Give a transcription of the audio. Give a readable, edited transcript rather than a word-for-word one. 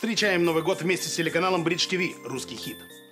Встречаем Новый год вместе с телеканалом Бридж ТВ. Русский хит.